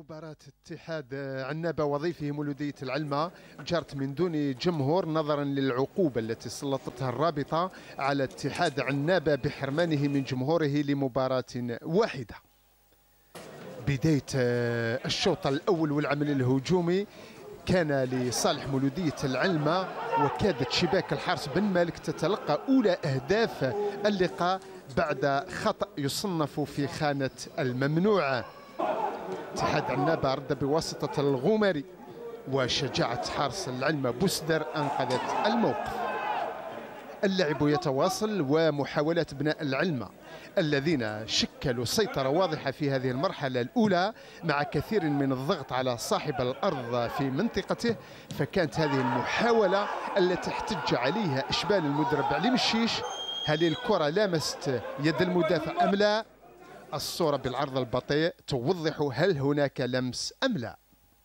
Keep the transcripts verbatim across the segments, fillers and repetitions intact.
مباراة اتحاد عنابة وضيفه مولودية العلمة جرت من دون جمهور نظرا للعقوبة التي سلطتها الرابطة على اتحاد عنابة بحرمانه من جمهوره لمباراة واحدة. بداية الشوط الأول والعمل الهجومي كان لصالح مولودية العلمة، وكادت شباك الحارس بن مالك تتلقى أولى أهداف اللقاء بعد خطأ يصنف في خانة الممنوع. اتحاد عنابة رد بواسطة الغومري، وشجاعة حارس العلمة بوسدر أنقذت الموقف. اللعب يتواصل، ومحاولات ابناء العلمة الذين شكلوا سيطرة واضحة في هذه المرحلة الأولى مع كثير من الضغط على صاحب الأرض في منطقته، فكانت هذه المحاولة التي احتج عليها إشبال المدرب علي مشيش. هل الكرة لامست يد المدافع أم لا؟ الصورة بالعرض البطيء توضح هل هناك لمس أم لا.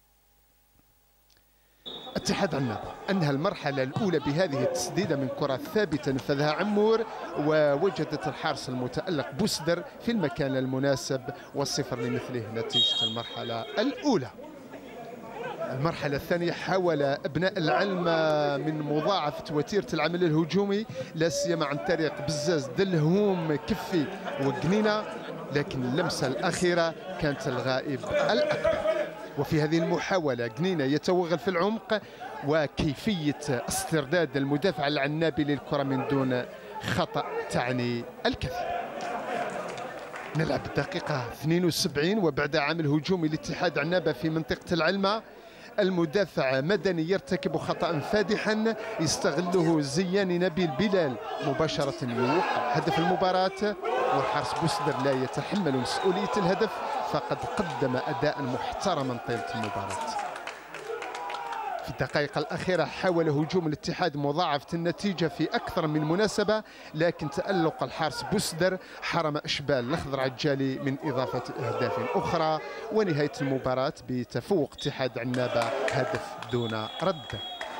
اتحاد عنابة أنهى المرحلة الأولى بهذه التسديدة من كرة ثابتة نفذها عمور، ووجدت الحارس المتألق بوسدر في المكان المناسب، والصفر لمثله نتيجة المرحلة الأولى. المرحلة الثانية حاول أبناء العلمة من مضاعفة وتيرة العمل الهجومي، لا سيما عن طريق بزاز دلهوم كفي وقنينة، لكن اللمسة الأخيرة كانت الغائب الأكبر. وفي هذه المحاولة قنينة يتوغل في العمق، وكيفية استرداد المدافع العنابي للكرة من دون خطأ تعني الكثير. نلعب الدقيقة اثنين وسبعين وبعد عامل هجومي لاتحاد عنابة في منطقة العلمة، المدافع مدني يرتكب خطأ فادحا يستغله زيان نبيل بلال، مباشرة يوقع هدف المباراة، والحارس بوسدر لا يتحمل مسؤولية الهدف، فقد قدم أداء محترما طيلة المباراة. في الدقائق الأخيرة حاول هجوم الاتحاد مضاعفة النتيجة في أكثر من مناسبة، لكن تألق الحارس بوسدر حرم إشبال الأخضر عجالي من إضافة أهداف أخرى، ونهاية المباراة بتفوق اتحاد عنابة هدف دون رد.